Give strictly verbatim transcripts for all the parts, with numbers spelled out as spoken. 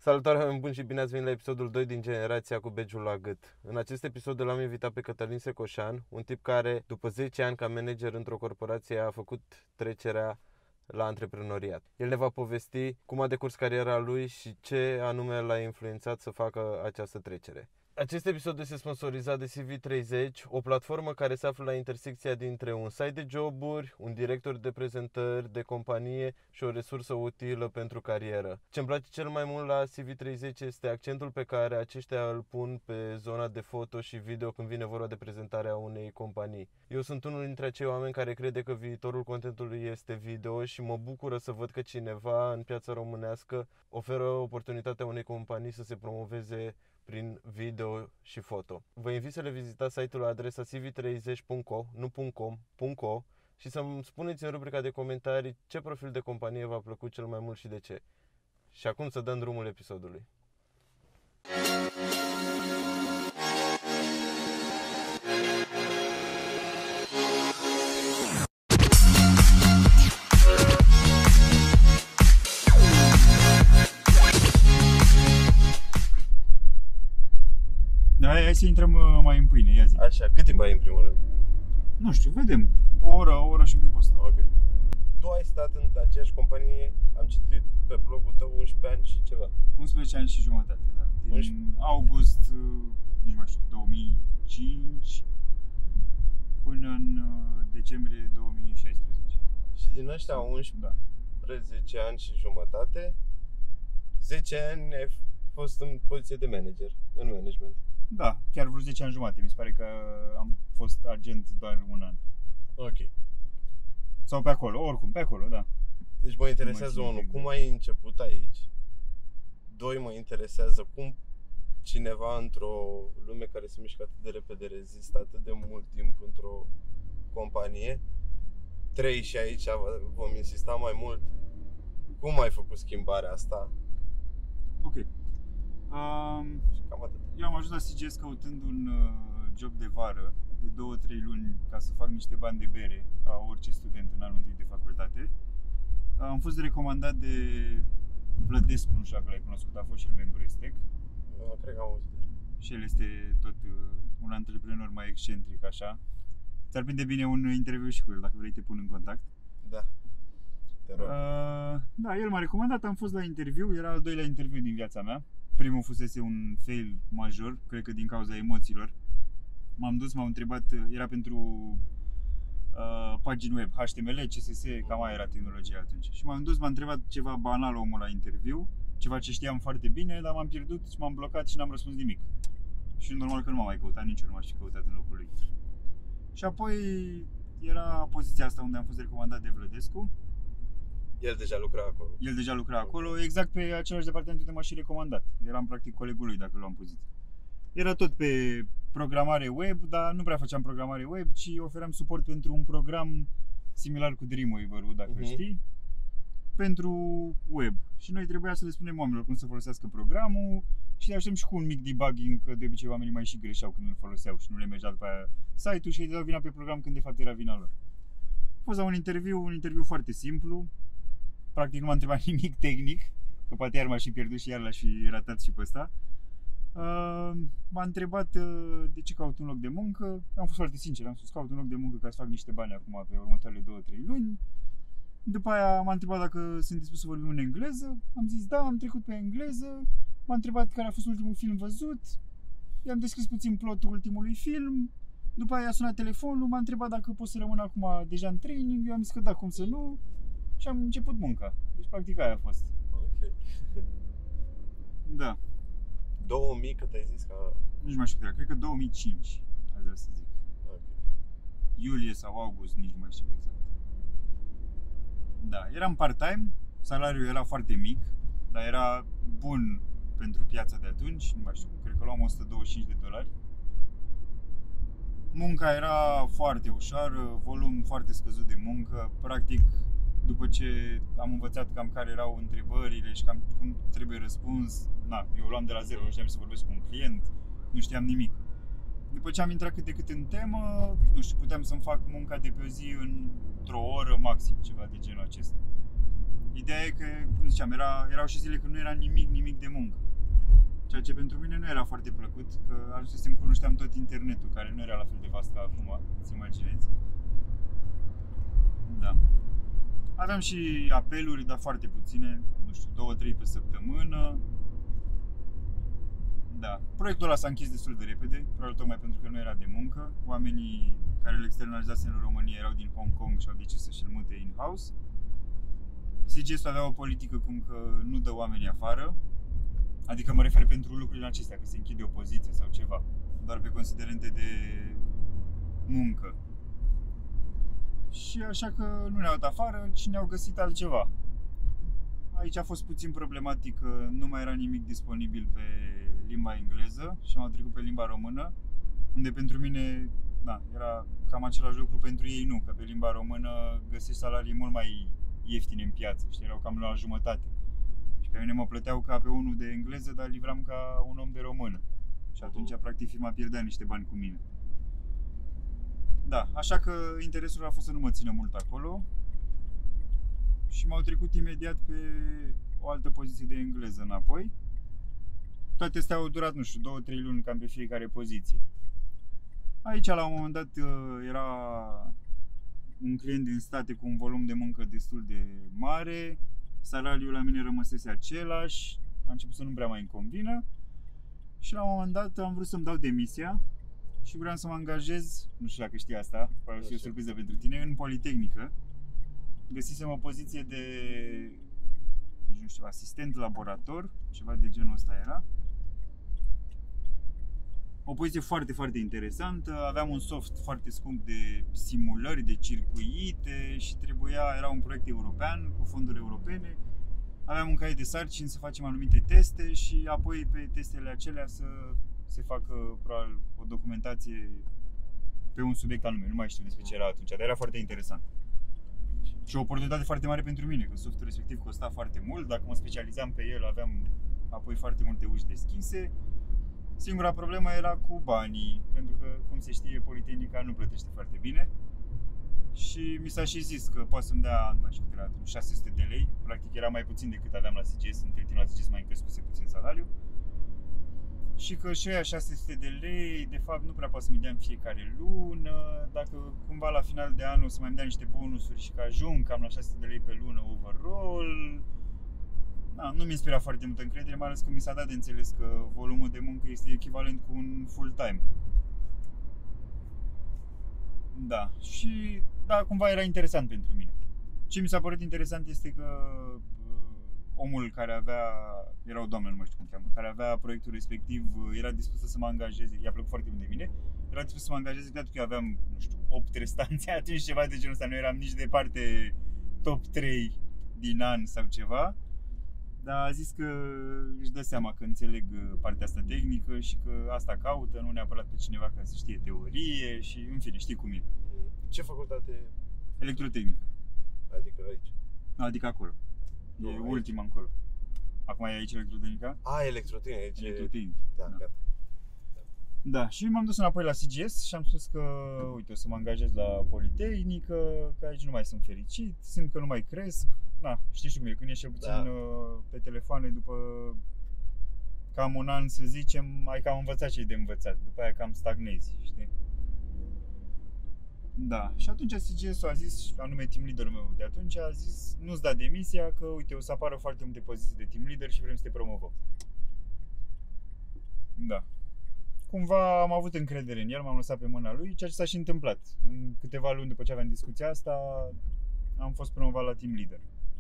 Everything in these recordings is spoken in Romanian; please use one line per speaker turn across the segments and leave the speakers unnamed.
Salutare, oameni buni și bine ați venit la episodul doi din Generația cu Begiul la gât. În acest episod l-am invitat pe Cătălin Secoșan, un tip care, după zece ani ca manager într-o corporație, a făcut trecerea la antreprenoriat. El ne va povesti cum a decurs cariera lui și ce anume l-a influențat să facă această trecere. Acest episod este sponsorizat de C V treizeci, o platformă care se află la intersecția dintre un site de joburi, un director de prezentări de companie și o resursă utilă pentru carieră. Ce-mi place cel mai mult la C V treizeci este accentul pe care aceștia îl pun pe zona de foto și video când vine vorba de prezentarea unei companii. Eu sunt unul dintre acei oameni care crede că viitorul contentului este video și mă bucură să văd că cineva în piața românească oferă oportunitatea unei companii să se promoveze prin video și foto. Vă invit să le vizitați site-ul la adresa c v treizeci punct co, nu .com, .co și să-mi spuneți în rubrica de comentarii ce profil de companie v-a plăcut cel mai mult și de ce. Și acum să dăm drumul episodului.
Da, hai să intrăm mai în pâine, ia zi.
Așa, cât timp ai în primul rând?
Nu știu, vedem. O oră, o oră și un pic postă.
Ok. Tu ai stat în aceeași companie, am citit pe blogul tău, unsprezece ani și ceva.
unsprezece ani și jumătate, da. Din
unsprezece
august, nici mai știu, două mii cinci până în decembrie două mii șaisprezece.
Și din ăștia unsprezece
da.
ani și jumătate, zece ani ai fost în poziție de manager, în management.
Da, chiar vreo zece ani jumate. Mi se pare că am fost agent doar un an.
Ok.
Sau pe acolo, oricum, pe acolo, da.
Deci mă interesează unul, cum ai început aici? Doi, mă interesează cum cineva într-o lume care se mișcă atât de repede rezistă atât de mult timp într-o companie. Trei, și aici vom insista mai mult, cum ai făcut schimbarea asta?
Ok. Um,
Cam atât.
Eu am ajuns la C G S căutând un uh, job de vară de două trei luni ca să fac niște bani de bere ca orice student în anul întâi de facultate. Uh, am fost recomandat de Vlădescu, nu știu dacă l-ai cunoscut, a fost și el membru Estec.
Uh, cred că am auzit.
Și el este tot uh, un antreprenor mai excentric așa. Ți-ar prinde bine un interviu și cu el, dacă vrei te pun în contact.
Da. Te rog.
Uh, da, el m-a recomandat, am fost la interviu, era al doilea interviu din viața mea. Primul fusese un fail major, cred că din cauza emoțiilor. M-am dus, m-am întrebat, era pentru uh, pagini web, H T M L, C S S, cam aia era tehnologia atunci. Și m-am dus, m-am întrebat ceva banal omul la interviu, ceva ce știam foarte bine, dar m-am pierdut și m-am blocat și n-am răspuns nimic. Și normal că nu m-am mai căutat, nici eu nu m-aș fi căutat în locul lui. Și apoi era poziția asta unde am fost recomandat de Vlădescu.
El deja lucra acolo.
El deja lucra acolo, exact pe același departament unde m-a și recomandat. Eram practic colegul lui dacă luam poziție. Era tot pe programare web, dar nu prea făceam programare web, ci ofeream suport pentru un program similar cu Dreamweaver-ul, dacă uh-huh. știi, pentru web. Și noi trebuia să le spunem oamenilor cum să folosească programul și le așteptăm și cu un mic debugging, că de obicei oamenii mai și greșeau când îl foloseau și nu le mergea după aia site-ul și îi dau vina pe program când de fapt era vina lor. A fost la un interviu, un interviu foarte simplu. Practic nu m-a întrebat nimic tehnic, că poate iar m-aș fi pierdut și iar l-aș fi ratat și pe ăsta. Uh, m-a întrebat uh, de ce caut un loc de muncă. Am fost foarte sincer, am spus caut un loc de muncă ca să fac niște bani acum pe următoarele două trei luni. După aia m-a întrebat dacă sunt dispus să vorbim în engleză. Am zis da, am trecut pe engleză. M-a întrebat care a fost ultimul film văzut. I-am descris puțin plotul ultimului film. După aia a sunat telefonul, m-a întrebat dacă pot să rămân acum deja în training. Eu am zis că da, cum să nu. Și am început munca. Deci practic aia a fost.
Ok.
Da.
două mii, cât ai zis că...
Nici mai știu cât era, cred că două mii cinci, aș vrea să zic.
Ok.
Iulie sau august, nici nu mai știu exact. Da, eram part-time, salariul era foarte mic, dar era bun pentru piața de atunci, nu mai știu, cred că luam o sută douăzeci și cinci de dolari. Munca era foarte ușoară, volum foarte scăzut de muncă, practic după ce am învățat cam care erau întrebările și cam cum trebuie răspuns, na, eu luam de la zero, nu știam să vorbesc cu un client, nu știam nimic. După ce am intrat cât de cât în temă, nu știu, puteam să-mi fac munca de pe o zi într-o oră maxim, ceva de genul acesta. Ideea e că, cum ziceam, era, erau și zile când nu era nimic, nimic de muncă. ce pentru mine nu era foarte plăcut, că ajunsesem, cunoșteam tot internetul, care nu era la fel de vast ca acum, îți imaginezi. Da. Aveam și apeluri, dar foarte puține, nu știu, două, trei pe săptămână. Da. Proiectul ăla s-a închis destul de repede, probabil tocmai pentru că nu era de muncă. Oamenii care le externalizase în România erau din Hong Kong și au decis să-și-l mute in-house. S G S avea o politică cum că nu dă oamenii afară, adică mă refer pentru lucrurile acestea, că se închide o poziție sau ceva, doar pe considerente de muncă. Și așa că nu ne-au dat afară, ci ne-au găsit altceva. Aici a fost puțin problematic că nu mai era nimic disponibil pe limba engleză și m-au trecut pe limba română, unde pentru mine, da, era cam același lucru, pentru ei nu, că pe limba română găsești salarii mult mai ieftine în piață, știi, erau cam la jumătate. Și pe mine mă plăteau ca pe unul de engleză, dar livram ca un om de română. Și atunci, practic, firma pierdea niște bani cu mine. Da, așa că interesul a fost să nu mă țină mult acolo. Și m-au trecut imediat pe o altă poziție de engleză înapoi. Toate astea au durat, nu știu, două, trei luni cam pe fiecare poziție. Aici, la un moment dat, era un client din state cu un volum de muncă destul de mare. Salariul la mine rămăsese același, a început să nu prea mai îmi convină. Și la un moment dat am vrut să-mi dau demisia și vreau să mă angajez, nu știu dacă știi asta, probabil fi o surpriză pentru tine, în Politehnică. Găsisem o poziție de, nu știu, asistent laborator, ceva de genul ăsta era. O poziție foarte, foarte interesantă, aveam un soft foarte scump de simulări, de circuite și trebuia, era un proiect european cu fonduri europene. Aveam un caiet de sarcini să facem anumite teste și apoi pe testele acelea să se facă probabil o documentație pe un subiect anume, nu mai știu despre ce era atunci, dar era foarte interesant. Și o oportunitate foarte mare pentru mine, că softul respectiv costa foarte mult, dacă mă specializam pe el aveam apoi foarte multe uși deschise. Singura problemă era cu banii, pentru că, cum se știe, Politehnica nu plătește foarte bine. Și mi s-a și zis că poate să-mi dea, nu mai știu cât era, șase sute de lei. Practic era mai puțin decât aveam la S G S, între timp la S G S mai crescuse puțin salariul. Și că și aia șase sute de lei, de fapt, nu prea poate să-mi dea în fiecare lună. Dacă cumva la final de an o să mai îmi dea niște bonusuri și că ajung cam la șase sute de lei pe lună overall. Da, nu mi inspira foarte multă încredere, mai ales că mi s-a dat de înțeles că volumul de muncă este echivalent cu un full-time. Da, și da, cumva era interesant pentru mine. Ce mi s-a părut interesant este că omul care avea, era o doamnă, nu mai știu cum cheamă, care avea proiectul respectiv, era dispusă să mă angajeze, i-a plăcut foarte mult de mine, era dispusă să mă angajeze, chiar că eu aveam, nu știu, opt restanțe, atunci ceva de genul ăsta, nu eram nici departe top trei din an sau ceva. Dar a zis că își dă seama că înțeleg partea asta tehnică și că asta caută, nu neapărat pe cineva care să știe teorie și, în fine, știi cum e.
Ce facultate?
Electrotehnică.
Adică aici?
Adică acolo. E
aici.
ultima încolo. Acum e aici electrotehnica?
A, electrotehnică, aici
Electrotehnică.
Da,
da,
gata.
Da, și m-am dus înapoi la S G S și am spus că, uite, o să mă angajez la Politehnică, că aici nu mai sunt fericit, simt că nu mai cresc. Na, știi și cum e, când ești puțin da. pe telefoane, după cam un an, să zicem, ai cam învățat ce e de învățat, după aia cam stagnezi, știi? Da, și atunci S G S-ul a zis, anume team leaderul meu de atunci, a zis, nu-ți da demisia, că uite, o să apară foarte multe poziții de team leader și vrem să te promovăm. Da. Cumva am avut încredere în el, m-am lăsat pe mâna lui, ceea ce s-a și întâmplat. În câteva luni după ce aveam discuția asta, am fost promovat la team leader.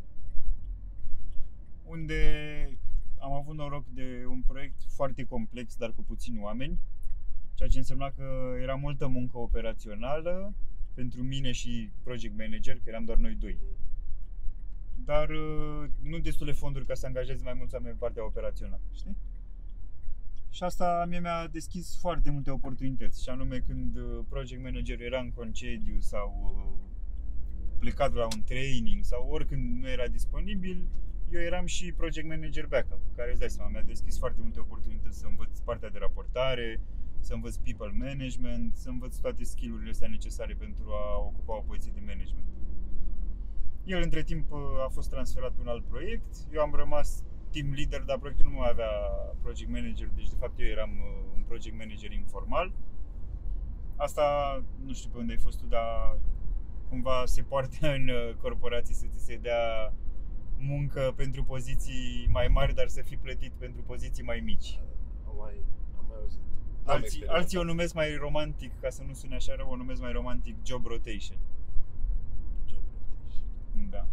Unde am avut noroc de un proiect foarte complex, dar cu puțini oameni, ceea ce însemna că era multă muncă operațională pentru mine și project manager, că eram doar noi doi. Dar nu destule fonduri ca să angajez mai mulți oameni pe partea operațională, știi? Și asta mie mi-a deschis foarte multe oportunități, și anume când project manager era în concediu sau plecat la un training sau oricând nu era disponibil, eu eram și project manager backup, care îți dai seama, mi-a deschis foarte multe oportunități să învăț partea de raportare, să învăț people management, să învăț toate skill-urile astea necesare pentru a ocupa o poziție de management. El între timp a fost transferat pe un alt proiect, eu am rămas team leader, dar proiectul nu mai avea project manager, deci de fapt eu eram un project manager informal. Asta, nu știu pe unde ai fost tu, dar cumva se poartă în corporații să ți se dea muncă pentru poziții mai mari, dar să fii plătit pentru poziții mai mici.
Am mai, am mai auzit.
Alții, alții o numesc mai romantic, ca să nu sune așa rău, o numesc mai romantic job rotation.
Job rotation.
Da.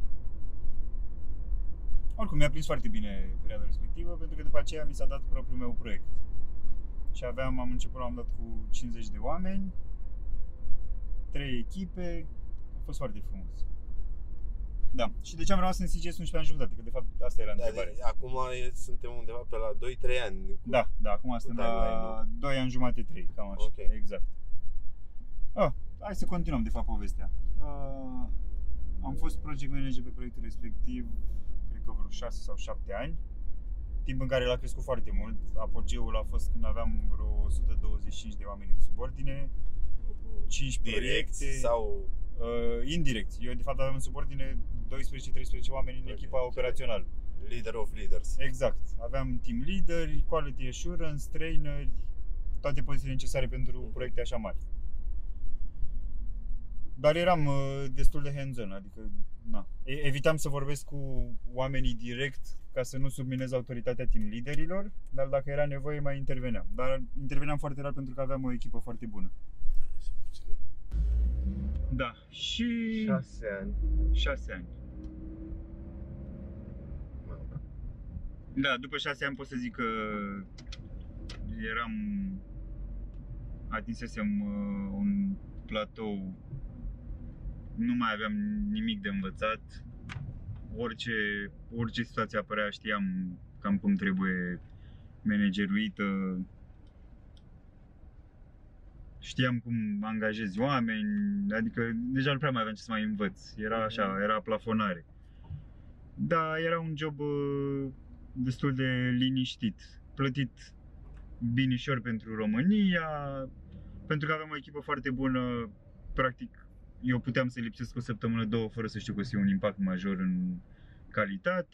Oricum, mi-a prins foarte bine perioada respectivă, pentru că după aceea mi s-a dat propriul meu proiect. Și aveam, am început, am dat cu cincizeci de oameni, trei echipe, a fost foarte frumos. Da. Și de ce am rămas în C G S unsprezece ani jumătate? Că de fapt asta era
Da,
întrebarea.
de, acum e, suntem undeva pe la doi trei ani. Cu,
Da, da, acum suntem la doi ani jumate, trei, cam așa.
Okay.
Exact. Ah, hai să continuăm de fapt povestea. Uh, am fost project manager pe proiectul respectiv, cred că vreo șase sau șapte ani. Timp în care l-a crescut foarte mult. Apogeul a fost când aveam vreo o sută douăzeci și cinci de oameni în subordine, cinci proiecte
sau
uh, indirect. Eu de fapt aveam în subordine doisprezece treisprezece oameni în echipa operațională.
Leader of leaders.
Exact. Aveam team leader, quality assurance, traineri, toate pozițiile necesare pentru uh-huh. proiecte așa mari. Dar eram uh, destul de hands-on, adică na. Evitam să vorbesc cu oamenii direct ca să nu subminez autoritatea team leaderilor, dar dacă era nevoie mai interveneam. Dar interveneam foarte rar pentru că aveam o echipă foarte bună. Da, și...
șase ani.
șase ani. Da, după șase ani pot să zic că eram... atinsesem uh, un platou, nu mai aveam nimic de învățat. Orice, orice situație apărea știam cam cum trebuie manageruită. Știam cum angajezi oameni, adică deja nu prea mai aveam ce să mai învăț. Era așa, era plafonare. Da, era un job uh, destul de liniștit, plătit binișor pentru România, pentru că aveam o echipă foarte bună. Practic, eu puteam să lipsesc o săptămână, două, fără să știu că o să fie un impact major în calitate.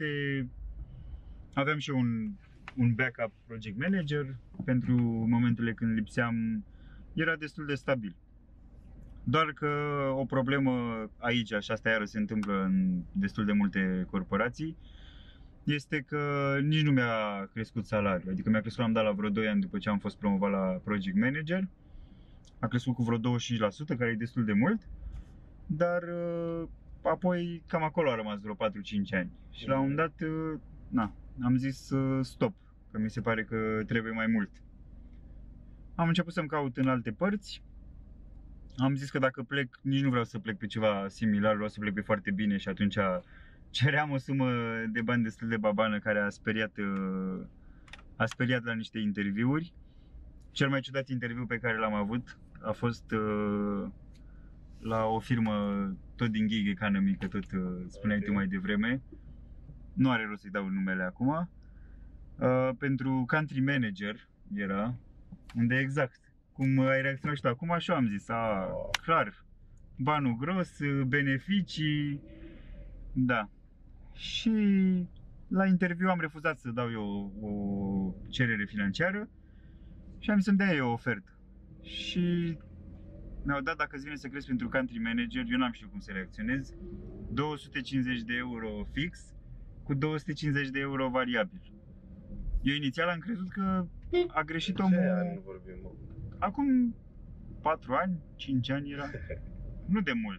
Aveam și un, un backup project manager pentru momentele când lipseam. Era destul de stabil. Doar că o problemă aici, și asta iară se întâmplă în destul de multe corporații, este că nici nu mi-a crescut salariul. Adică mi-a crescut, am dat la vreo doi ani după ce am fost promovat la project manager. A crescut cu vreo douăzeci și cinci la sută, care e destul de mult. Dar apoi cam acolo a rămas vreo patru cinci ani. Și la un moment dat, na, am zis stop, că mi se pare că trebuie mai mult. Am început să-mi caut în alte părți. Am zis că dacă plec, nici nu vreau să plec pe ceva similar, vreau să plec pe foarte bine și atunci ceream o sumă de bani destul de babană care a speriat, a speriat la niște interviuri. Cel mai ciudat interviu pe care l-am avut a fost la o firmă tot din gig economy, că tot spuneai okay. tu mai devreme. Nu are rost să-i dau numele acum. Pentru country manager era, unde exact cum ai reacționat și tu acum, așa am zis, a, clar, banul gros, beneficii, da. Și la interviu am refuzat să dau eu o cerere financiară și am zis să-mi dea eu o ofertă. Și mi-au dat, dacă îți vine să crezi pentru country manager, eu n-am știut cum să reacționez, două sute cincizeci de euro fix cu două sute cincizeci de euro variabil. Eu inițial am crezut că a greșit omul.
Ce ani vorbim, mă?
Acum patru ani, cinci ani era, nu de mult.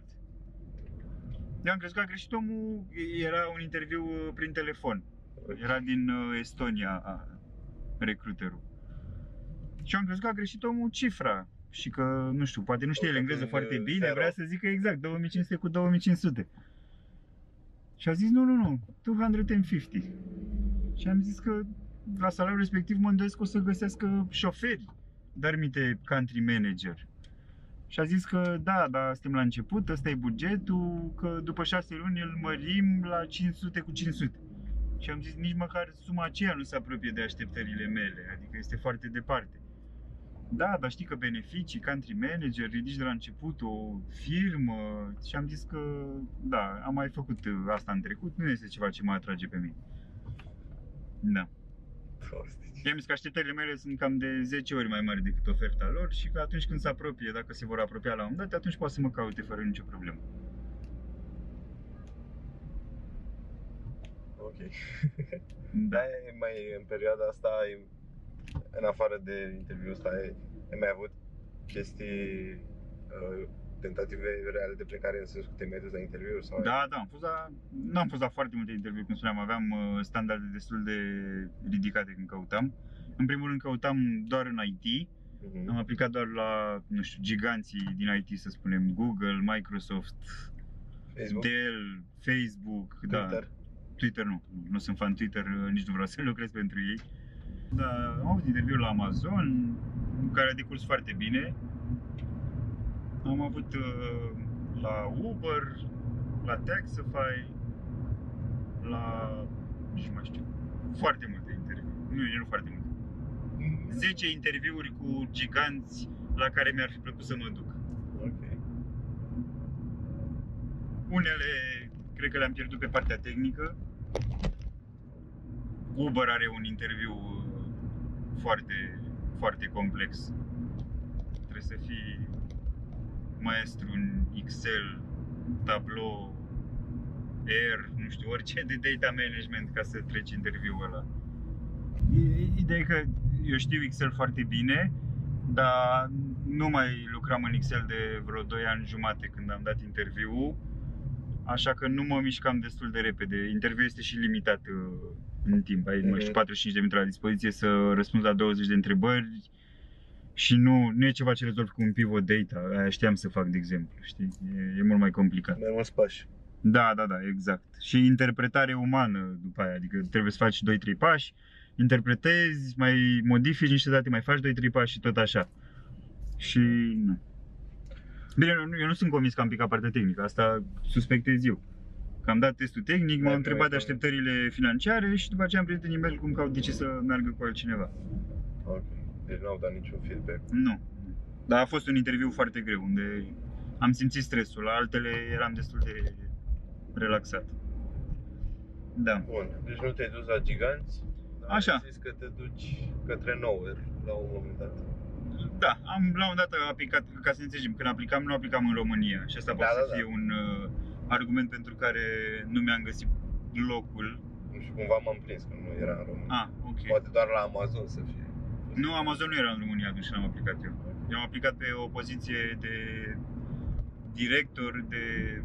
Eu am crezut că a greșit omul, era un interviu prin telefon. Era din Estonia recruiterul. Și am crezut că a greșit omul cifra. Și că, nu știu, poate nu știe el engleză foarte bine, zero. Vrea să zică exact două mii cinci sute cu două mii cinci sute. Și a zis nu, nu, nu, două sute cincizeci. Și am zis că la salariul respectiv mă îndoiesc că o să găsească șoferi, dar minte country manager. Și a zis că da, dar suntem la început, ăsta e bugetul, că după șase luni îl mărim la cinci sute cu cinci sute. Și am zis nici măcar suma aceea nu se apropie de așteptările mele, adică este foarte departe. Da, dar știi că beneficii, country manager, ridici de la început o firmă. Și am zis că da, am mai făcut asta în trecut, nu este ceva ce mă atrage pe mine. Da.
Prostici.
I-am zis că așteptările mele sunt cam de zece ori mai mari decât oferta lor și că atunci când se apropie, dacă se vor apropia la un moment dat, atunci poate să mă caute fără nicio problemă.
Ok.
Da.
Da, e mai în perioada asta, ai, în afară de interviul ăsta, ai, ai mai avut chestii, uh, tentative reale de plecare în sensul că te mai dus la interviu? Sau
Da, da, am fost la, nu am fost la foarte multe interviuri, cum spuneam, aveam uh, standarde destul de ridicate când căutam. În primul rând căutam doar în I T,
uh-huh.
am aplicat doar la, nu știu, giganții din I T, să spunem, Google, Microsoft,
Facebook?
Dell, Facebook,
Twitter?
da. Twitter nu, nu sunt fan Twitter, nici nu vreau să lucrez pentru ei. Da, am avut interviuri la Amazon, care a decurs foarte bine. Am avut uh, la Uber, la Taxify, la, nici nu mai știu, foarte multe interviuri, nu, nu foarte multe. zece interviuri cu giganți la care mi-ar fi plăcut să mă duc.
Ok.
Unele cred că le-am pierdut pe partea tehnică. Uber are un interviu foarte, foarte complex. Trebuie să fii maestru în Excel, Tableau, R, nu știu, orice de data management ca să treci interviul ăla. Ideea e că eu știu Excel foarte bine, dar nu mai lucram în Excel de vreo doi ani jumate când am dat interviul, așa că nu mă mișcam destul de repede. Interviul este și limitat în timp, ai mm-hmm. știu, patruzeci și cinci de minute la dispoziție să răspunzi la douăzeci de întrebări și nu, nu e ceva ce rezolv cu un pivot data, aia știam să fac, de exemplu, știi? E, e mult mai complicat.
Mai mulți pași.
Da, da, da, exact. Și interpretare umană după aia, adică trebuie să faci doi trei pași, interpretezi, mai modifici niște date, mai faci doi trei pași și tot așa. Și nu. Bine, eu nu sunt convins că am picat partea tehnică, asta suspectez eu. Că am dat testul tehnic, m-am întrebat de așteptările financiare și după aceea am primit în e-mail cum că au decis să meargă cu altcineva.
Ok, deci n-au dat niciun feedback.
Nu. Dar a fost un interviu foarte greu, unde am simțit stresul, la altele eram destul de relaxat. Da.
Bun, deci nu te-ai dus la giganți, dar
așa.
ai zis că te duci către Nowhere la un moment dat.
Da, am la un dat aplicat, ca să înțelegem, când aplicam, nu aplicam în România și asta
Da,
poate
da,
să fie
da.
un uh, argument pentru care nu mi-am găsit locul.
Nu știu, cumva m-am prins că nu era în România.
Ah, ok.
Poate doar la Amazon să fie.
Nu, Amazon nu era în România atunci când am aplicat eu. Eu am aplicat pe o poziție de director de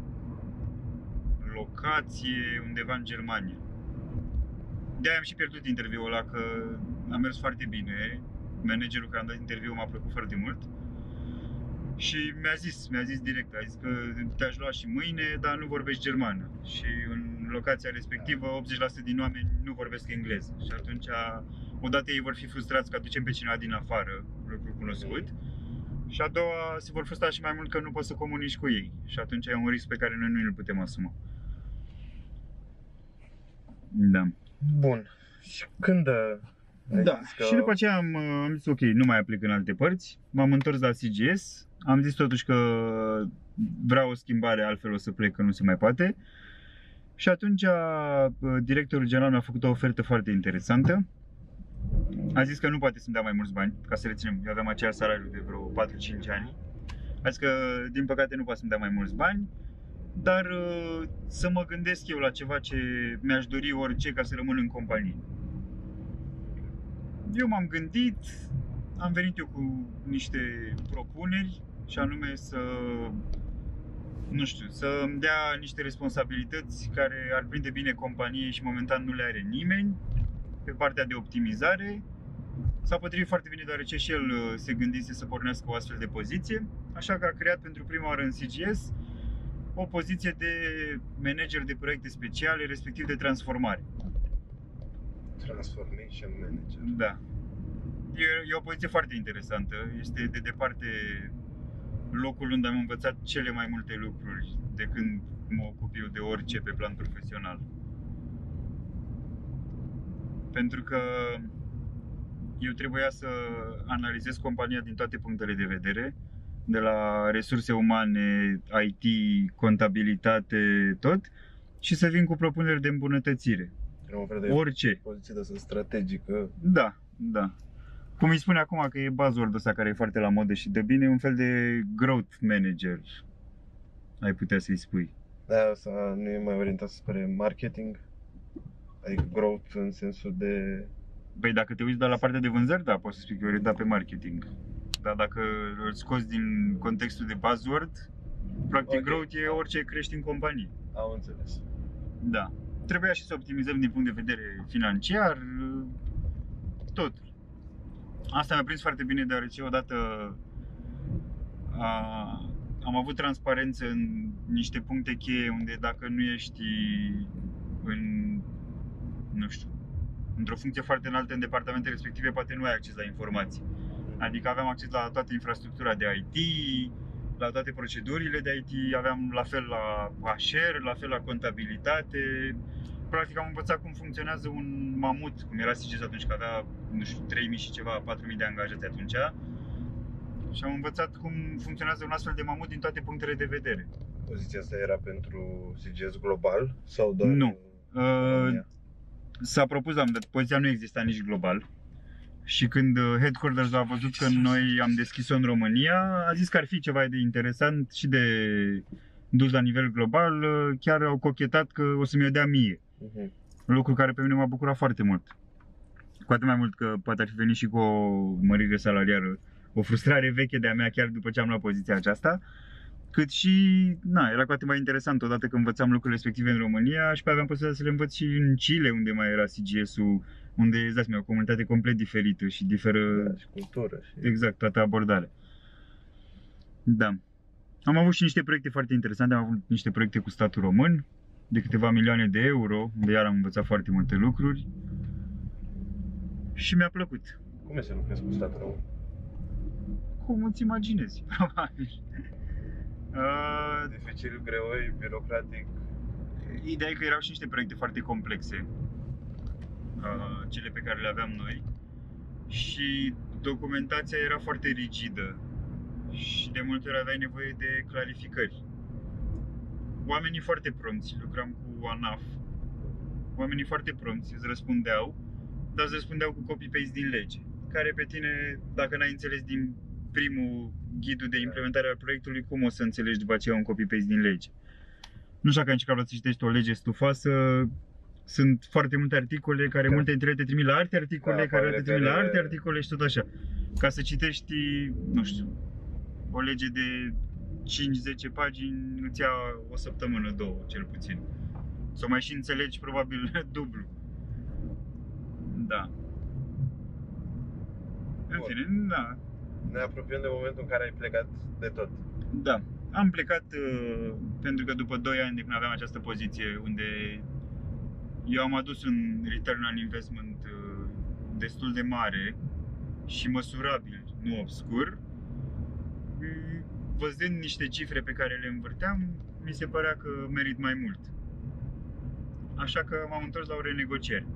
locație undeva în Germania. De-aia am și pierdut interviul ăla, că a mers foarte bine. Managerul care am dat interviul m-a plăcut foarte mult. Și mi-a zis, mi-a zis direct, a zis că te-aș lua și mâine, dar nu vorbești germană. Și în locația respectivă optzeci la sută din oameni nu vorbesc engleză. Și atunci, odată ei vor fi frustrați că aducem pe cineva din afară, lucru cunoscut. Și a doua, se vor frustra și mai mult că nu poți să comunici cu ei. Și atunci e un risc pe care noi nu îl putem asuma. Da.
Bun. Și când
Da, că... și după aceea am, am zis ok, nu mai aplic în alte părți. M-am întors la C G S. Am zis totuși că vreau o schimbare, altfel o să plec, că nu se mai poate. Și atunci directorul general mi-a făcut o ofertă foarte interesantă. A zis că nu poate să-mi dea mai mulți bani, ca să reținem, eu aveam același salariu de vreo patru cinci ani. A zis că din păcate nu poate să-mi dea mai mulți bani, dar să mă gândesc eu la ceva ce mi-aș dori orice ca să rămân în companie. Eu m-am gândit, am venit eu cu niște propuneri și anume să, nu știu, să îmi dea niște responsabilități care ar prinde bine companiei și momentan nu le are nimeni pe partea de optimizare. S-a potrivit foarte bine deoarece și el se gândise să pornească o astfel de poziție, așa că a creat pentru prima oară în C G S o poziție de manager de proiecte speciale, respectiv de transformare.
Transformation Manager.
Da. E, e o poziție foarte interesantă. Este de departe locul unde am învățat cele mai multe lucruri de când mă ocup eu de orice pe plan profesional. Pentru că eu trebuia să analizez compania din toate punctele de vedere, de la resurse umane, I T, contabilitate, tot, și să vin cu propuneri de îmbunătățire.
E un fel de
orice.
poziție de asta strategică.
Da, da. Cum îi spune acum că e buzzword-ul ăsta care e foarte la modă și de bine, e un fel de growth manager, ai putea să-i spui.
Da, asta nu e mai orientat spre marketing? Adică growth în sensul de...
Băi, dacă te uiți de la partea de vânzări, da, poți să spui că e orientat pe marketing. Dar dacă îl scoți din contextul de buzzword, practic
Okay.
growth e orice crești în companie.
Am înțeles.
Da. Trebuia și să optimizăm din punct de vedere financiar, totul. Asta mi-a prins foarte bine, deoarece odată a, am avut transparență în niște puncte cheie unde dacă nu ești în, nu știu, într-o funcție foarte înaltă în departamentele respective, poate nu ai acces la informații. Adică aveam acces la toată infrastructura de I T, la toate procedurile de I T, aveam la fel la H R, la fel la contabilitate. Practic am învățat cum funcționează un mamut, cum era Sigis atunci, că avea, nu știu, trei mii și ceva, patru mii de angajați atunci. Și am învățat cum funcționează un astfel de mamut din toate punctele de vedere.
Poziția asta era pentru C G S global sau doar
Nu.
Uh,
S-a propus, dar poziția nu exista nici global. Și când Headquarters a văzut că noi am deschis-o în România, a zis că ar fi ceva de interesant și de dus la nivel global. Chiar au cochetat că o să mi-o dea mie.
uh-huh.
Lucru care pe mine m-a bucurat foarte mult. Cu atât mai mult că poate ar fi venit și cu o mărire salariară, o frustrare veche de-a mea chiar după ce am luat poziția aceasta. Cât și, na, era cu atât mai interesant odată că învățam lucrurile respective în România și pe aveam posibilitatea să le învăț și în Chile, unde mai era C G S-ul, unde, îți dați, o comunitate complet diferită și diferă,
Da, și cultură și...
exact, toată abordarea. Da. Am avut și niște proiecte foarte interesante, am avut niște proiecte cu statul român, de câteva milioane de euro, unde iar am învățat foarte multe lucruri și mi-a plăcut.
Cum e să lucrezi cu statul român?
Cum îți imaginezi, probabil. Uh,
Dificil, greoi, birocratic.
Ideea e că erau și niște proiecte foarte complexe, uh, cele pe care le aveam noi, și documentația era foarte rigidă și de multe ori aveai nevoie de clarificări. Oamenii foarte prompți, lucram cu ANAF, oamenii foarte prompți îți răspundeau, dar îți răspundeau cu copy-paste din lege, care pe tine, dacă n-ai înțeles din primul ghidul de implementare al proiectului, cum o să înțelegi după aceea un copy-paste din lege? Nu știu dacă ai încercat să citești o lege stufoasă, sunt foarte multe articole care
Da.
multe dintre ele te trimit la alte articole,
Da,
care te trimit la
care-
alte articole și tot așa. Ca să citești, nu știu, o lege de cinci zece pagini îți ia o săptămână, două, cel puțin. Să o mai și înțelegi probabil dublu. Da. În
Bun.
fine, da.
Ne apropiem de momentul în care ai plecat de tot.
Da. Am plecat uh, pentru că după doi ani de când aveam această poziție unde eu am adus un return on investment uh, destul de mare și măsurabil, nu obscur, mm, văzând niște cifre pe care le învârteam, mi se părea că merit mai mult. Așa că m-am întors la o renegociere.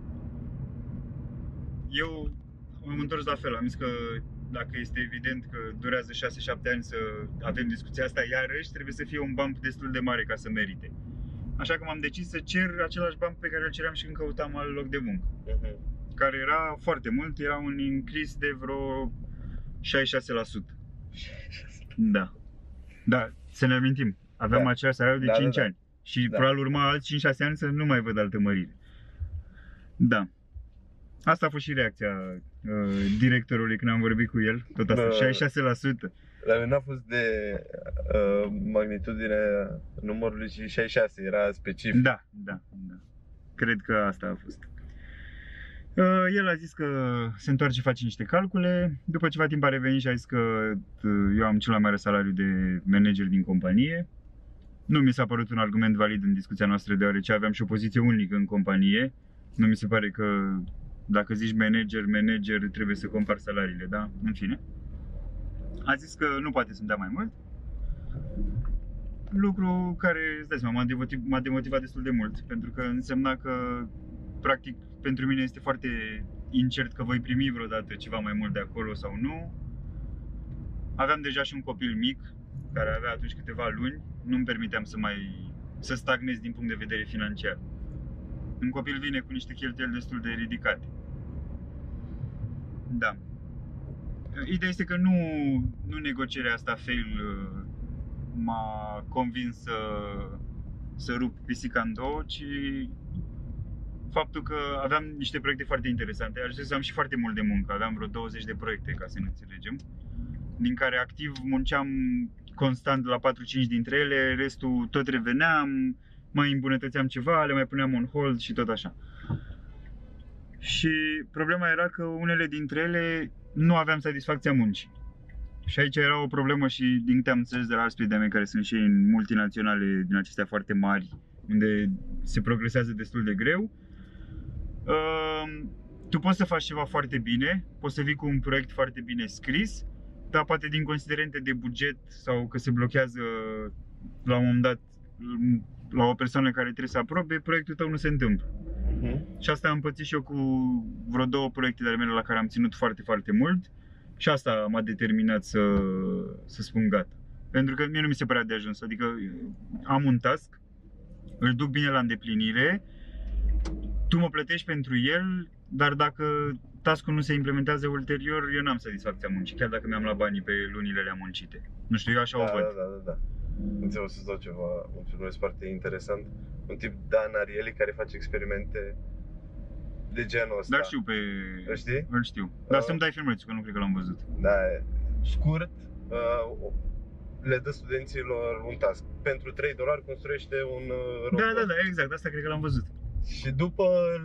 Eu m-am întors la fel, am zis că dacă este evident că durează șase șapte ani să avem discuția asta iarăși, trebuie să fie un bump destul de mare ca să merite. Așa că m-am decis să cer același bump pe care îl ceream și când căutam alt loc de muncă,
Uh-huh.
care era foarte mult, era un increase de vreo șaizeci și șase la sută. Da. Da, să ne amintim, aveam
Da.
același salariu de
Da, da,
cinci
da.
ani și
Da.
probabil urma alți cinci șase ani să nu mai văd altă mărire. Da. Asta a fost și reacția uh, directorului când am vorbit cu el, tot asta,
Da.
șaizeci și șase la sută.
La mine n-a fost de uh, magnitudinea numărului, ci șaizeci și șase, era specific.
Da, da, da. Cred că asta a fost. Uh, el a zis că se întoarce, face niște calcule. După ceva timp a revenit și a zis că uh, eu am cel mai mare salariu de manager din companie. Nu mi s-a părut un argument valid în discuția noastră, deoarece aveam și o poziție unică în companie. Nu mi se pare că dacă zici manager, manager, trebuie să compari salariile, da? În fine. A zis că nu poate să-mi dea mai mult. Lucru care, îți dai seama, m-a demotiv- m-a demotivat destul de mult, pentru că însemna că, practic, pentru mine este foarte incert că voi primi vreodată ceva mai mult de acolo sau nu. Aveam deja și un copil mic, care avea atunci câteva luni, nu-mi permiteam să mai să stagnez din punct de vedere financiar. Un copil vine cu niște cheltuieli destul de ridicate. Da. Ideea este că nu, nu negocierea asta fail m-a convins să, să rup pisica în două, ci faptul că aveam niște proiecte foarte interesante. Ajunsesem am și foarte mult de muncă, aveam vreo douăzeci de proiecte, ca să ne înțelegem, din care activ munceam constant la patru cinci dintre ele, restul tot reveneam, mai îmbunătățeam ceva, le mai puneam on hold și tot așa. Și problema era că unele dintre ele nu aveam satisfacția muncii. Și aici era o problemă și din câte am înțeles de la alți prieteni mei care sunt și ei în multinaționale din acestea foarte mari, unde se progresează destul de greu. Uh, tu poți să faci ceva foarte bine, poți să vii cu un proiect foarte bine scris, dar poate din considerente de buget sau că se blochează la un moment dat la o persoană care trebuie să aprobe, proiectul tău nu se întâmplă. Uh-huh. Și asta am pățit și eu cu vreo două proiecte de ale mele la care am ținut foarte, foarte mult. Și asta m-a determinat să, să spun gata. Pentru că mie nu mi se părea de ajuns. Adică am un task, îl duc bine la îndeplinire, tu mă plătești pentru el, dar dacă task-ul nu se implementează ulterior, eu n-am satisfacția muncii, chiar dacă mi-am luat banii pe lunile alea muncite. Nu știu, eu așa
da,
o văd.
Da, da, da, da. Înțeleg, o să-ți dau ceva, un film foarte interesant. Un tip, Dan Ariely, care face experimente de genul ăsta.
Dar știu pe...
Îl știi?
Îl știu. Dar
uh,
să-mi dai filmulețul, că nu cred că l-am văzut.
Da, scurt, uh, le dă studenților un task. Pentru trei dolari construiește un uh, robot.
Da, da, da, exact, asta cred că l-am văzut.
Și după, îl,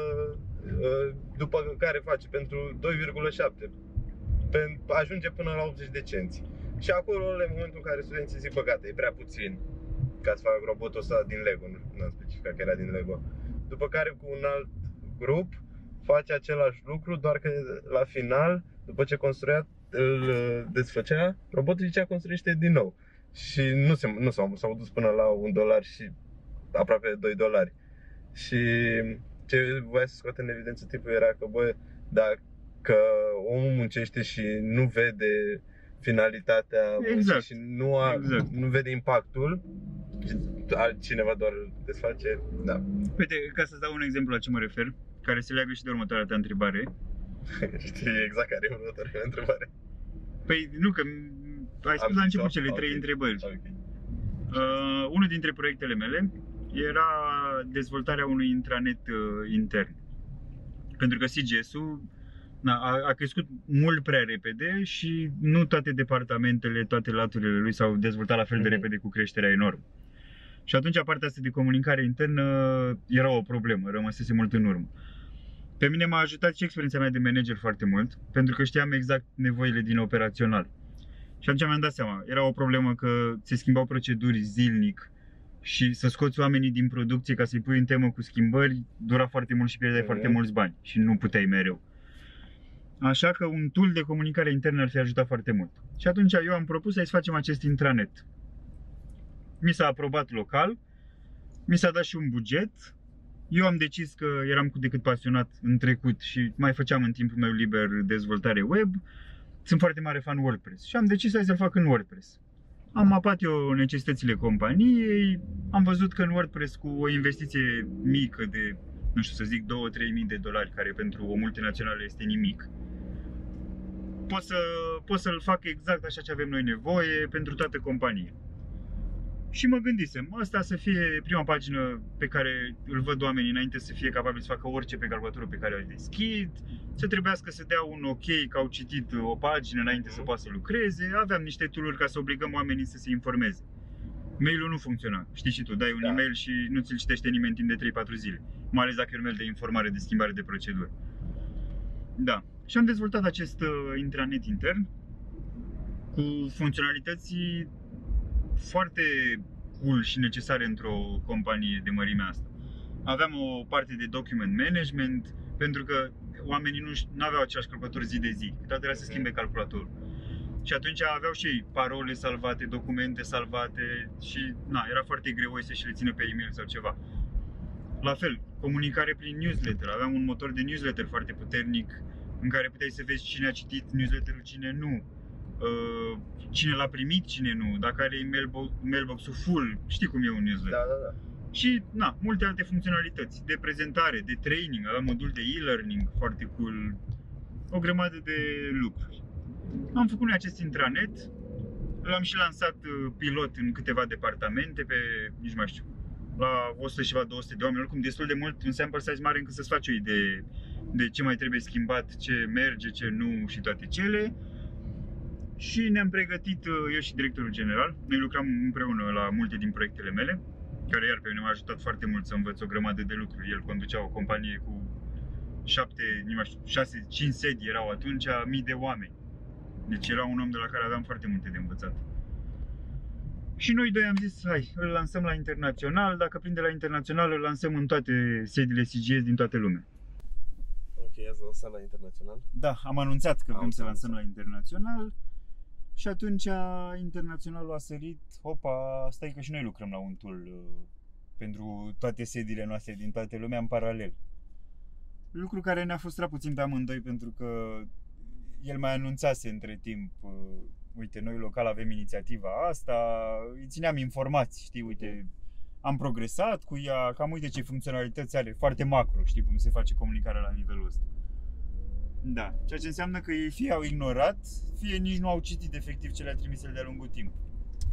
uh, după care face pentru doi virgulă șapte, ajunge până la optzeci de cenți. Și acolo, în momentul în care studenții zic, bă, gata, e prea puțin ca să fac robotul ăsta din Lego, nu am specificat că era din Lego. După care cu un alt grup face același lucru, doar că la final, după ce construia, îl desfăcea, robotul zicea construiește din nou. Și nu, se, nu s-au, s-au dus până la un dolar și aproape doi dolari. Și ce voia să scoate în evidență tipul era că, bă, dacă omul muncește și nu vede finalitatea
exact.
și nu, a,
exact.
nu vede impactul, cineva doar desface, da.
Uite, ca să-ți dau un exemplu la ce mă refer, care se leagă și de următoarea ta întrebare.
Știi exact care e următoarea mea întrebare.
Păi nu, că ai spus la început cele trei okay. întrebări.
Okay.
Uh, unul dintre proiectele mele era dezvoltarea unui intranet uh, intern. Pentru că C G S-ul na, a, a crescut mult prea repede și nu toate departamentele, toate laturile lui s-au dezvoltat la fel de repede cu creșterea enormă. Și atunci partea asta de comunicare internă era o problemă, rămăsese mult în urmă. Pe mine m-a ajutat și experiența mea de manager foarte mult, pentru că știam exact nevoile din operațional. Și atunci mi-am dat seama, era o problemă că se schimbau proceduri zilnic și să scoți oamenii din producție ca să-i pui în temă cu schimbări dura foarte mult și pierdeai foarte mulți bani și nu puteai mereu. Așa că un tool de comunicare internă ar fi ajutat foarte mult. Și atunci eu am propus să-i facem acest intranet. Mi s-a aprobat local, mi s-a dat și un buget. Eu am decis că eram cât de cât pasionat în trecut și mai făceam în timpul meu liber dezvoltare web. Sunt foarte mare fan WordPress și am decis să-l fac în WordPress. Am mapat eu necesitățile companiei, am văzut că în WordPress cu o investiție mică de, nu știu să zic, două-trei mii de dolari, care pentru o multinațională este nimic, pot, să, pot să-l fac exact așa ce avem noi nevoie pentru toată compania. Și mă gândisem, asta să fie prima pagină pe care îl văd oamenii înainte să fie capabili să facă orice pe calculatorul pe care o deschid, să trebuiască să dea un ok că au citit o pagină înainte să poată să lucreze, aveam niște tool-uri ca să obligăm oamenii să se informeze. Mail-ul nu funcționa, știi și tu, dai un da. e-mail și nu ți-l citește nimeni timp de trei patru zile, mai ales dacă e un mail de informare, de schimbare de procedură. Da, și am dezvoltat acest uh, intranet intern cu funcționalități foarte cool și necesare într-o companie de mărimea asta. Aveam o parte de document management, pentru că oamenii nu aveau același calculator zi de zi, toate era să schimbe calculatorul. Și atunci aveau și ei parole salvate, documente salvate și na, era foarte greu să și le țină pe e-mail sau ceva. La fel, comunicare prin newsletter. Aveam un motor de newsletter foarte puternic în care puteai să vezi cine a citit newsletterul, cine nu. Cine l-a primit, cine nu, dacă are mailbox-ul full, știi cum e un newsletter.
Da, da, da.
Și, na, multe alte funcționalități de prezentare, de training, aveam modul de e-learning foarte cool, o grămadă de lucruri. Am făcut noi acest intranet, l-am și lansat pilot în câteva departamente, pe, nici mai știu, la o sută și ceva, două sute de oameni, oricum destul de mult, un sample size mare încât să-ți faci o idee de ce mai trebuie schimbat, ce merge, ce nu și toate cele. Și ne-am pregătit, eu și directorul general, noi lucram împreună la multe din proiectele mele, care iar pe mine m-a ajutat foarte mult să învăț o grămadă de lucruri. El conducea o companie cu șapte, nu mai știu, șase, cinci sedii erau atunci, mii de oameni. Deci era un om de la care aveam foarte multe de învățat. Și noi doi am zis, hai, îl lansăm la internațional, dacă prinde la internațional, îl lansăm în toate sediile C G S din toată lumea.
Ok, ați lansat la internațional?
Da, am anunțat că
Am
vrem să
anunțat.
lansăm la internațional. Și atunci internaționalul a sărit, hopa, stai că și noi lucrăm la un tool uh, pentru toate sediile noastre din toată lumea în paralel. Lucru care ne-a frustrat puțin pe amândoi pentru că el mai anunțase între timp, uh, uite, noi local avem inițiativa asta, îi țineam informați, știi, uite, am progresat cu ea, cam uite ce funcționalități are, foarte macro, știi cum se face comunicarea la nivelul ăsta. Da, ceea ce înseamnă că ei fie au ignorat, fie nici nu au citit efectiv ce le-a trimis el de-a lungul timpului.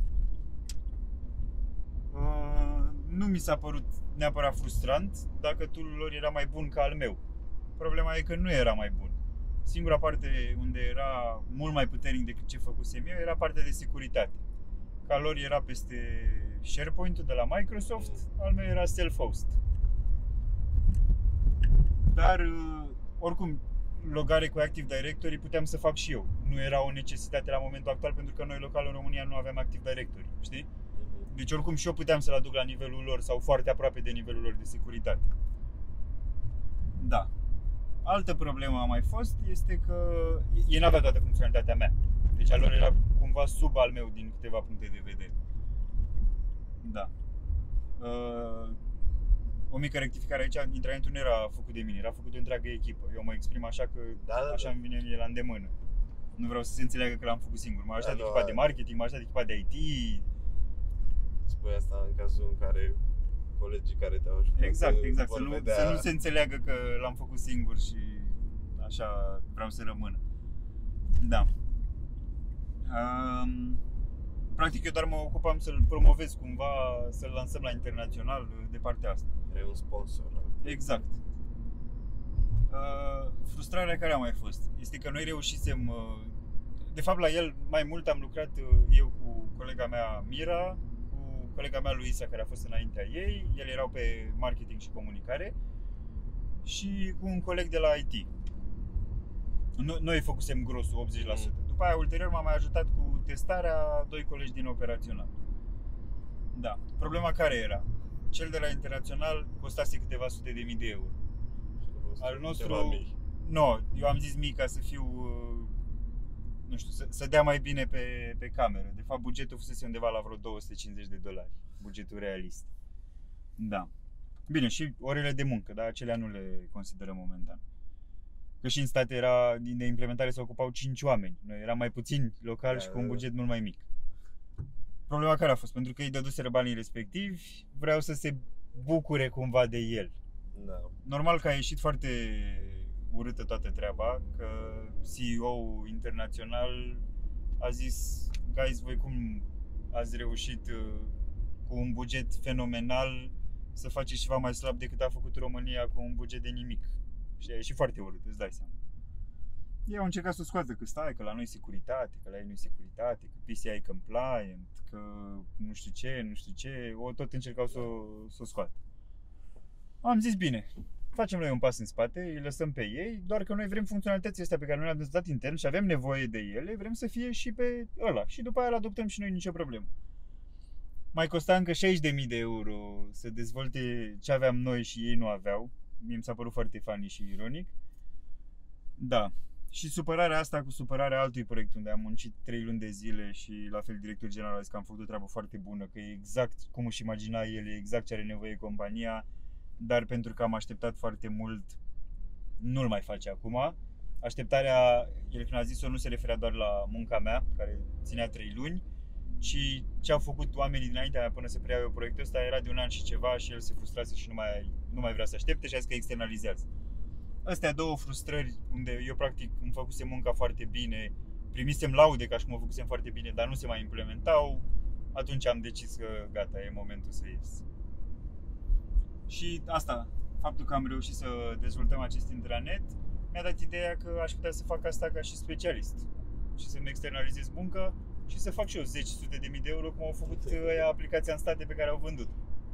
Uh, nu mi s-a părut neapărat frustrant dacă tool-ul lor era mai bun ca al meu. Problema e că nu era mai bun. Singura parte unde era mult mai puternic decât ce făcusem eu era partea de securitate. Ca lor era peste SharePoint-ul de la Microsoft, al meu era self-host. Dar, uh, oricum, logare cu Active Directory puteam să fac și eu. Nu era o necesitate la momentul actual pentru că noi local în România nu aveam Active Directory, știi? Deci oricum și eu puteam să-l aduc la nivelul lor sau foarte aproape de nivelul lor de securitate. Da. Altă problemă a mai fost este că ei n-avea toată funcționalitatea mea. Deci al lor era cumva sub al meu din câteva puncte de vedere. Da. Uh, O mică rectificare aici, intranetul nu era făcut de mine, era făcut de întreagă echipă. Eu mă exprim așa că
Da, da,
așa
da.
îmi vine mie la îndemână. Nu vreau să se înțeleagă că l-am făcut singur. M-a ajutat
Da,
echipa
da.
de marketing, m-a ajutat echipa de I T.
Spui asta în cazul în care colegii care te-au ajutat
Exact, exact.
vor
Să nu,
vedea...
să nu se înțeleagă că l-am făcut singur și așa vreau să rămână. Da. Um, practic eu doar mă ocupam să-l promovez cumva, să-l lansăm la internațional de partea asta.
E un sponsor.
Exact. Uh, frustrarea care a mai fost este că noi reușisem, uh, de fapt la el mai mult am lucrat uh, eu cu colega mea Mira, cu colega mea Luisa care a fost înaintea ei, ele erau pe marketing și comunicare și cu un coleg de la I T. No- Noi făcusem grosul optzeci la sută. După aia ulterior m-a mai ajutat cu testarea doi colegi din operațional. Da. Problema care era? Cel de la internațional costase câteva sute de mii de euro. Al nostru, nu, eu am zis mii ca să fiu, nu știu, să, să dea mai bine pe, pe cameră. De fapt, bugetul fusese undeva la vreo două sute cincizeci de dolari, bugetul realist. Da. Bine, și orele de muncă, dar acelea nu le considerăm momentan. Că și în state era, de implementare se ocupau cinci oameni. Noi eram mai puțini local
Da,
și cu un
da, da.
buget mult mai mic. Problema care a fost? Pentru că îi dăduseră banii respectivi, vreau să se bucure cumva de el.
Da.
Normal că a ieșit foarte urâtă toată treaba, că C E O-ul internațional a zis, guys, voi cum ați reușit uh, cu un buget fenomenal să faceți ceva mai slab decât a făcut România cu un buget de nimic. Și a ieșit foarte urât, îți dai seama. Ei au încercat să o scoată, că stai, că la noi securitate, că la ei nu securitate, că P C I compliant, că nu știu ce, nu știu ce, o tot încercau să o, să o scoată. Am zis bine, facem noi un pas în spate, îi lăsăm pe ei, doar că noi vrem funcționalitățile astea pe care noi le-am dezvoltat intern și avem nevoie de ele, vrem să fie și pe ăla și după aia îl adoptăm și noi, nicio problemă. Mai costa încă șaizeci de mii de euro să dezvolte ce aveam noi și ei nu aveau. Mie mi s-a părut foarte funny și ironic. Da. Și supărarea asta cu supărarea altui proiect unde am muncit trei luni de zile și la fel directorul general a zis că am făcut o treabă foarte bună, că e exact cum își imagina el, e exact ce are nevoie compania, dar pentru că am așteptat foarte mult, nu-l mai face acum. Așteptarea, el când a zis-o, nu se referea doar la munca mea, care ținea trei luni, Și ce au făcut oamenii dinaintea mea până să preiau eu proiectul ăsta era de un an și ceva și el se frustrase și nu mai, nu mai vrea să aștepte și a zis că externalizează. Astea două frustrări unde eu practic îmi făcusem munca foarte bine, primisem laude ca și cum o făcusem foarte bine, dar nu se mai implementau, atunci am decis că gata, e momentul să ies. Și asta, faptul că am reușit să dezvoltăm acest intranet, mi-a dat ideea că aș putea să fac asta ca și specialist și să-mi externalizez munca și să fac și eu zeci sute de mii de euro cum au făcut ăia aplicația în state pe care au vândut.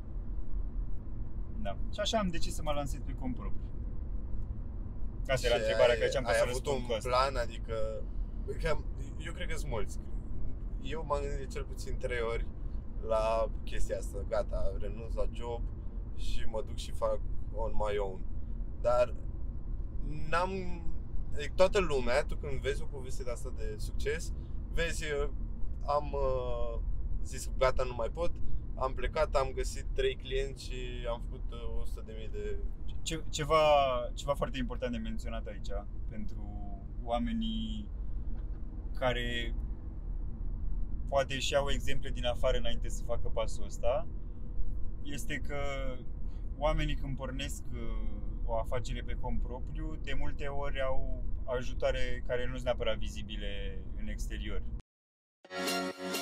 Da. Și așa am decis să mă lansez pe cont propriu. Asta era întrebarea care ce-am pus să răspund cu asta.
Ai avut un plan, adică eu cred că sunt mulți. Eu m-am gândit cel puțin trei ori la chestia asta. Gata, renunț la job și mă duc și fac on my own. Dar n-am... Adică toată lumea, tu când vezi o poveste de asta de succes, vezi, am uh, zis gata, nu mai pot, am plecat, am găsit trei clienți și am făcut uh, o sută de mii de...
Ce, ceva, ceva foarte important de menționat aici pentru oamenii care poate își iau exemple din afară înainte să facă pasul ăsta, este că oamenii când pornesc o afacere pe cont propriu, de multe ori au ajutoare care nu sunt neapărat vizibile în exterior.